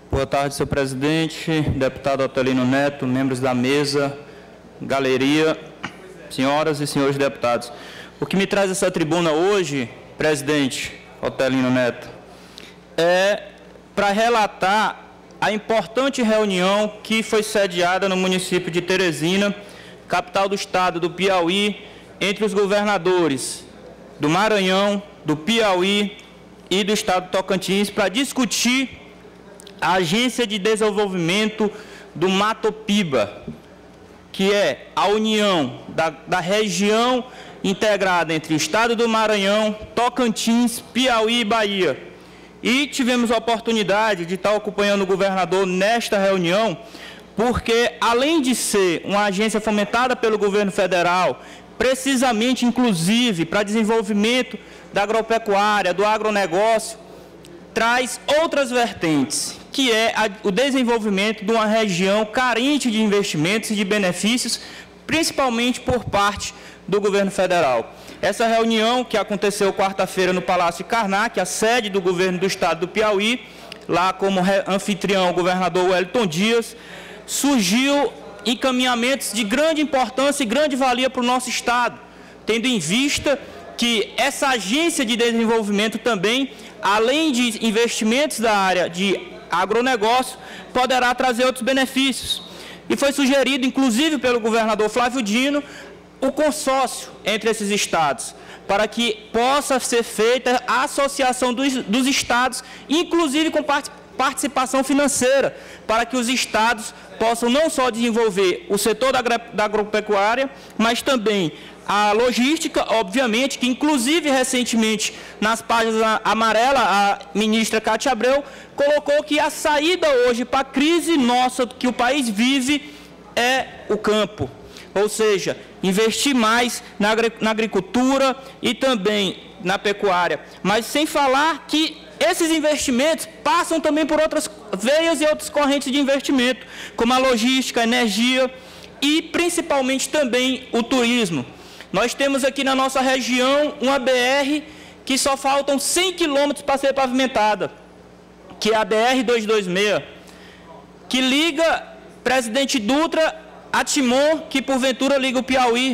Boa tarde, senhor presidente, deputado Otelino Neto, membros da mesa, galeria, senhoras e senhores deputados. O que me traz essa tribuna hoje, presidente Otelino Neto, é para relatar a importante reunião que foi sediada no município de Teresina, capital do estado do Piauí, entre os governadores do Maranhão, do Piauí e do estado do Tocantins, para discutir a Agência de Desenvolvimento do Matopiba, que é a união da região integrada entre o estado do Maranhão, Tocantins, Piauí e Bahia. E tivemos a oportunidade de estar acompanhando o governador nesta reunião, porque, além de ser uma agência fomentada pelo governo federal, precisamente, inclusive, para desenvolvimento da agropecuária, do agronegócio, traz outras vertentes, que é o desenvolvimento de uma região carente de investimentos e de benefícios, principalmente por parte do governo federal. Essa reunião, que aconteceu quarta-feira no Palácio Karnak, a sede do governo do estado do Piauí, lá como anfitrião o governador Wellington Dias, surgiu encaminhamentos de grande importância e grande valia para o nosso estado, tendo em vista que essa agência de desenvolvimento também, além de investimentos da área de agronegócio, poderá trazer outros benefícios. E foi sugerido, inclusive pelo governador Flávio Dino, o consórcio entre esses estados, para que possa ser feita a associação dos estados, inclusive com participação financeira, para que os estados possam não só desenvolver o setor da agropecuária, mas também a logística, obviamente, que inclusive recentemente nas páginas amarelas a ministra Cátia Abreu colocou que a saída hoje para a crise nossa que o país vive é o campo, ou seja, investir mais na agricultura e também na pecuária, mas sem falar que esses investimentos passam também por outras veias e outras correntes de investimento, como a logística, a energia e principalmente também o turismo. Nós temos aqui na nossa região uma BR que só faltam 100 quilômetros para ser pavimentada, que é a BR-226, que liga Presidente Dutra a Timon, que porventura liga o Piauí,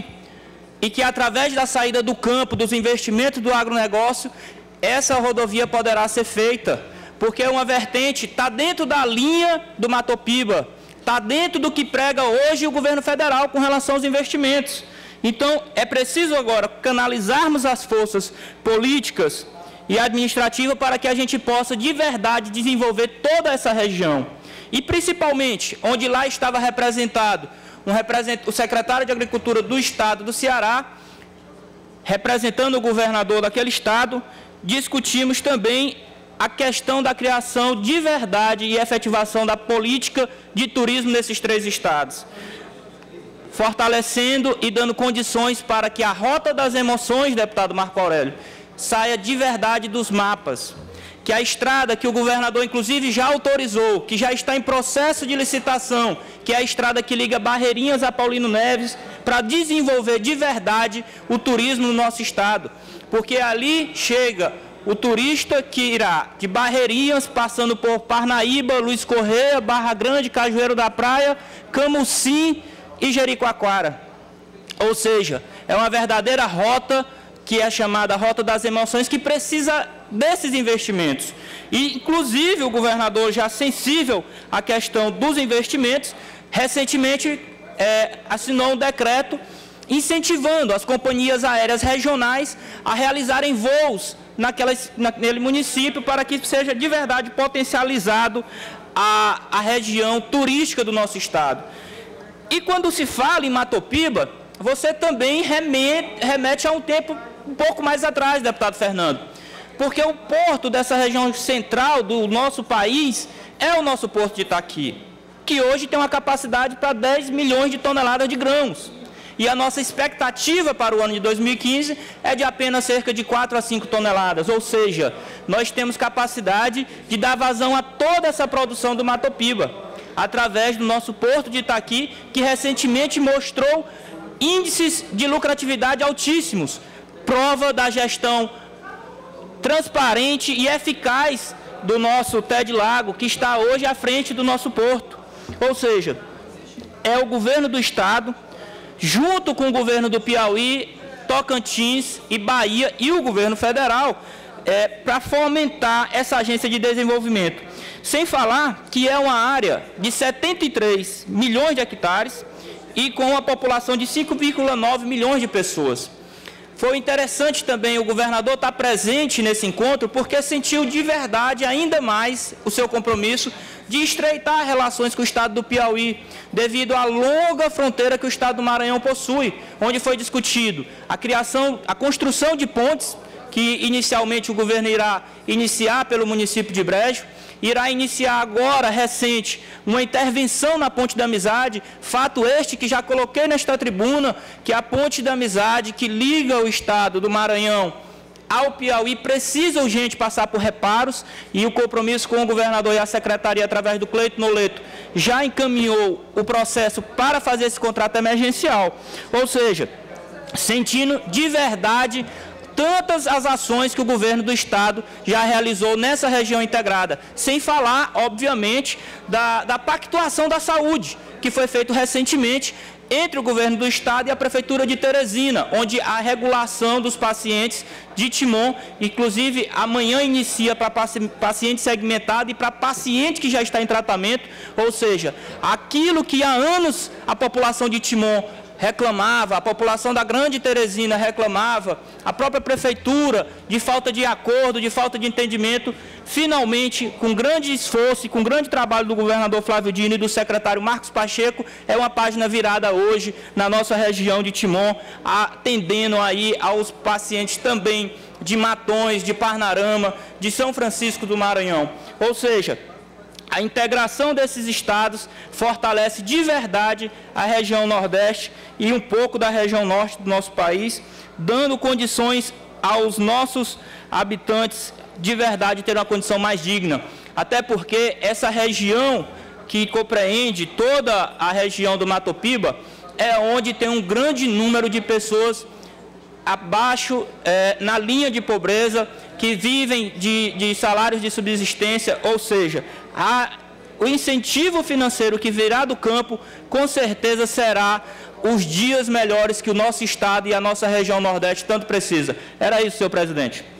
e que através da saída do campo, dos investimentos do agronegócio, essa rodovia poderá ser feita, porque é uma vertente, está dentro da linha do Matopiba, está dentro do que prega hoje o governo federal com relação aos investimentos. Então, é preciso agora canalizarmos as forças políticas e administrativas para que a gente possa, de verdade, desenvolver toda essa região. E, principalmente, onde lá estava representado o secretário de Agricultura do Estado do Ceará, representando o governador daquele estado, discutimos também a questão da criação de verdade e efetivação da política de turismo nesses três estados, fortalecendo e dando condições para que a Rota das Emoções, deputado Marco Aurélio, saia de verdade dos mapas, que a estrada que o governador, inclusive, já autorizou, que já está em processo de licitação, que é a estrada que liga Barreirinhas a Paulino Neves, para desenvolver de verdade o turismo no nosso estado, porque ali chega o turista que irá de Barreirinhas, passando por Parnaíba, Luiz Correia, Barra Grande, Cajueiro da Praia, Camusim e Jericoacoara. Ou seja, é uma verdadeira rota que é chamada Rota das Emoções, que precisa desses investimentos. E, inclusive, o governador, já sensível à questão dos investimentos, recentemente assinou um decreto incentivando as companhias aéreas regionais a realizarem voos naquele município, para que seja de verdade potencializado a região turística do nosso estado. E quando se fala em Matopiba, você também remete a um tempo um pouco mais atrás, deputado Fernando, porque o porto dessa região central do nosso país é o nosso porto de Itaqui, que hoje tem uma capacidade para 10 milhões de toneladas de grãos. E a nossa expectativa para o ano de 2015 é de apenas cerca de 4 a 5 toneladas, ou seja, nós temos capacidade de dar vazão a toda essa produção do Matopiba, através do nosso porto de Itaqui, que recentemente mostrou índices de lucratividade altíssimos, prova da gestão transparente e eficaz do nosso TED Lago, que está hoje à frente do nosso porto. Ou seja, é o governo do Estado, junto com o governo do Piauí, Tocantins e Bahia e o governo federal, para fomentar essa agência de desenvolvimento. Sem falar que é uma área de 73 milhões de hectares e com uma população de 5,9 milhões de pessoas. Foi interessante também o governador estar presente nesse encontro, porque sentiu de verdade ainda mais o seu compromisso de estreitar relações com o estado do Piauí, devido à longa fronteira que o estado do Maranhão possui, onde foi discutido a construção de pontes, que inicialmente o governo irá iniciar pelo município de Brejo, irá iniciar agora, recente, uma intervenção na Ponte da Amizade, fato este que já coloquei nesta tribuna, que a Ponte da Amizade, que liga o estado do Maranhão ao Piauí, precisa urgente passar por reparos, e o compromisso com o governador e a secretaria, através do Cleiton Noleto, já encaminhou o processo para fazer esse contrato emergencial. Ou seja, sentindo de verdade tantas as ações que o governo do estado já realizou nessa região integrada, sem falar, obviamente, da pactuação da saúde, que foi feito recentemente entre o governo do estado e a prefeitura de Teresina, onde a regulação dos pacientes de Timon, inclusive amanhã inicia para paciente segmentado e para paciente que já está em tratamento, ou seja, aquilo que há anos a população de Timon reclamava, a população da Grande Teresina reclamava, a própria prefeitura, de falta de acordo, de falta de entendimento, finalmente, com grande esforço e com grande trabalho do governador Flávio Dino e do secretário Marcos Pacheco, é uma página virada hoje na nossa região de Timon, atendendo aí aos pacientes também de Matões, de Parnarama, de São Francisco do Maranhão. Ou seja, a integração desses estados fortalece de verdade a região Nordeste e um pouco da região Norte do nosso país, dando condições aos nossos habitantes de verdade ter uma condição mais digna. Até porque essa região que compreende toda a região do Mato Piba é onde tem um grande número de pessoas abaixo, na linha de pobreza, que vivem de salários de subsistência, ou seja, o incentivo financeiro que virá do campo, com certeza será os dias melhores que o nosso estado e a nossa região Nordeste tanto precisa. Era isso, senhor presidente.